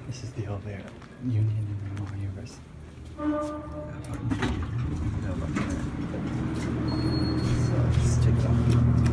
This is the elevator. Union and Lamar University. So let's check it out.